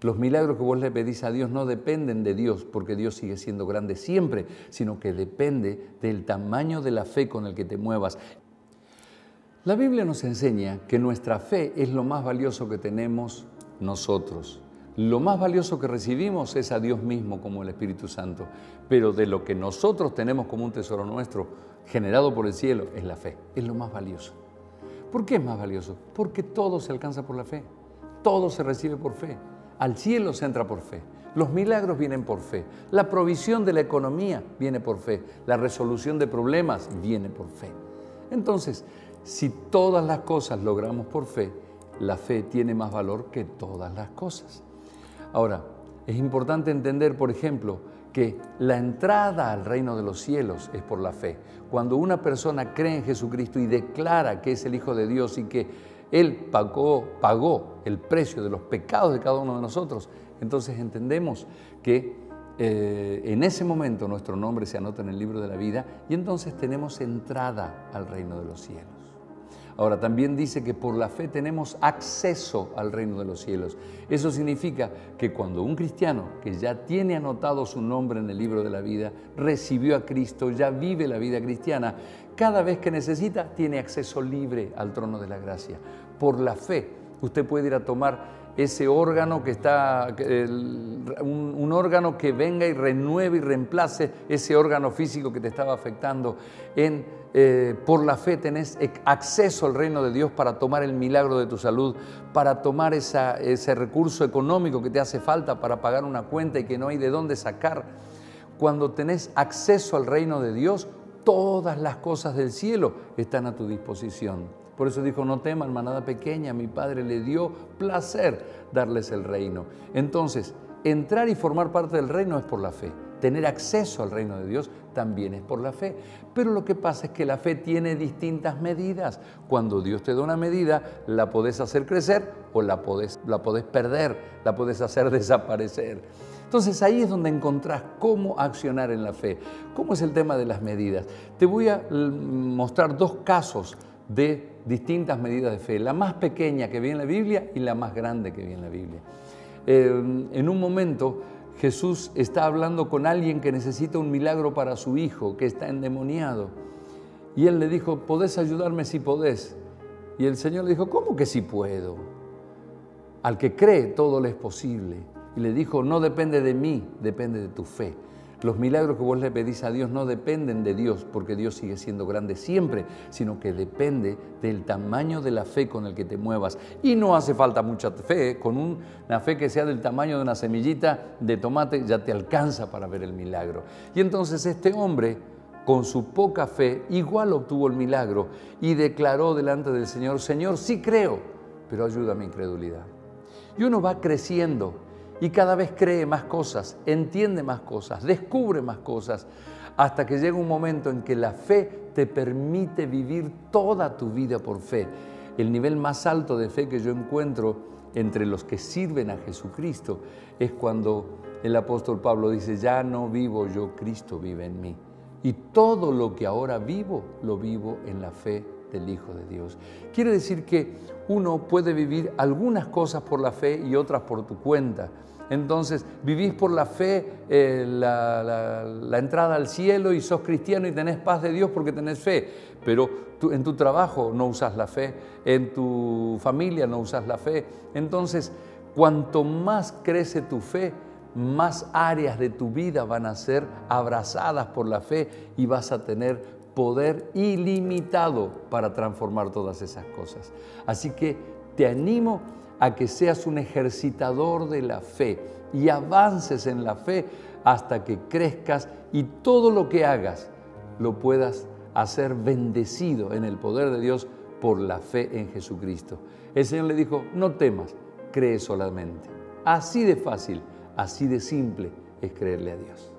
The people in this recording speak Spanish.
Los milagros que vos le pedís a Dios no dependen de Dios, porque Dios sigue siendo grande siempre, sino que depende del tamaño de la fe con el que te muevas. La Biblia nos enseña que nuestra fe es lo más valioso que tenemos nosotros. Lo más valioso que recibimos es a Dios mismo como el Espíritu Santo, pero de lo que nosotros tenemos como un tesoro nuestro, generado por el cielo, es la fe, es lo más valioso. ¿Por qué es más valioso? Porque todo se alcanza por la fe, todo se recibe por fe, al cielo se entra por fe, los milagros vienen por fe, la provisión de la economía viene por fe, la resolución de problemas viene por fe. Entonces, si todas las cosas logramos por fe, la fe tiene más valor que todas las cosas. Ahora, es importante entender, por ejemplo, que la entrada al reino de los cielos es por la fe. Cuando una persona cree en Jesucristo y declara que es el Hijo de Dios y que Él pagó el precio de los pecados de cada uno de nosotros, entonces entendemos que en ese momento nuestro nombre se anota en el libro de la vida y entonces tenemos entrada al reino de los cielos. Ahora, también dice que por la fe tenemos acceso al reino de los cielos. Eso significa que cuando un cristiano que ya tiene anotado su nombre en el libro de la vida, recibió a Cristo, ya vive la vida cristiana, cada vez que necesita tiene acceso libre al trono de la gracia. Por la fe, usted puede ir a tomar ese órgano que está, un órgano que venga y renueve y reemplace ese órgano físico que te estaba afectando. Por la fe tenés acceso al reino de Dios para tomar el milagro de tu salud, para tomar ese recurso económico que te hace falta para pagar una cuenta y que no hay de dónde sacar. Cuando tenés acceso al reino de Dios, todas las cosas del cielo están a tu disposición. Por eso dijo, no teman, manada pequeña, mi Padre le dio placer darles el reino. Entonces, entrar y formar parte del reino es por la fe. Tener acceso al reino de Dios también es por la fe. Pero lo que pasa es que la fe tiene distintas medidas. Cuando Dios te da una medida, la podés hacer crecer o la podés perder, la podés hacer desaparecer. Entonces ahí es donde encontrás cómo accionar en la fe. ¿Cómo es el tema de las medidas? Te voy a mostrar dos casos de distintas medidas de fe, la más pequeña que viene en la Biblia y la más grande que viene en la Biblia. En un momento Jesús está hablando con alguien que necesita un milagro para su hijo, que está endemoniado. Y él le dijo, ¿podés ayudarme si podés? Y el Señor le dijo, ¿cómo que sí puedo? Al que cree todo le es posible. Y le dijo, no depende de mí, depende de tu fe. Los milagros que vos le pedís a Dios no dependen de Dios, porque Dios sigue siendo grande siempre, sino que depende del tamaño de la fe con el que te muevas. Y no hace falta mucha fe, con una fe que sea del tamaño de una semillita de tomate ya te alcanza para ver el milagro. Y entonces este hombre, con su poca fe, igual obtuvo el milagro y declaró delante del Señor, Señor, sí creo, pero ayuda a mi incredulidad. Y uno va creciendo y cada vez cree más cosas, entiende más cosas, descubre más cosas, hasta que llega un momento en que la fe te permite vivir toda tu vida por fe. El nivel más alto de fe que yo encuentro entre los que sirven a Jesucristo es cuando el apóstol Pablo dice, ya no vivo yo, Cristo vive en mí. Y todo lo que ahora vivo, lo vivo en la fe del Hijo de Dios. Quiere decir que uno puede vivir algunas cosas por la fe y otras por tu cuenta. Entonces, vivís por la fe la entrada al cielo y sos cristiano y tenés paz de Dios porque tenés fe, pero en tu trabajo no usás la fe, en tu familia no usás la fe. Entonces, cuanto más crece tu fe, más áreas de tu vida van a ser abrazadas por la fe y vas a tener poder ilimitado para transformar todas esas cosas. Así que te animo a que seas un ejercitador de la fe y avances en la fe hasta que crezcas y todo lo que hagas lo puedas hacer bendecido en el poder de Dios por la fe en Jesucristo. El Señor le dijo, no temas, cree solamente. Así de fácil, así de simple es creerle a Dios.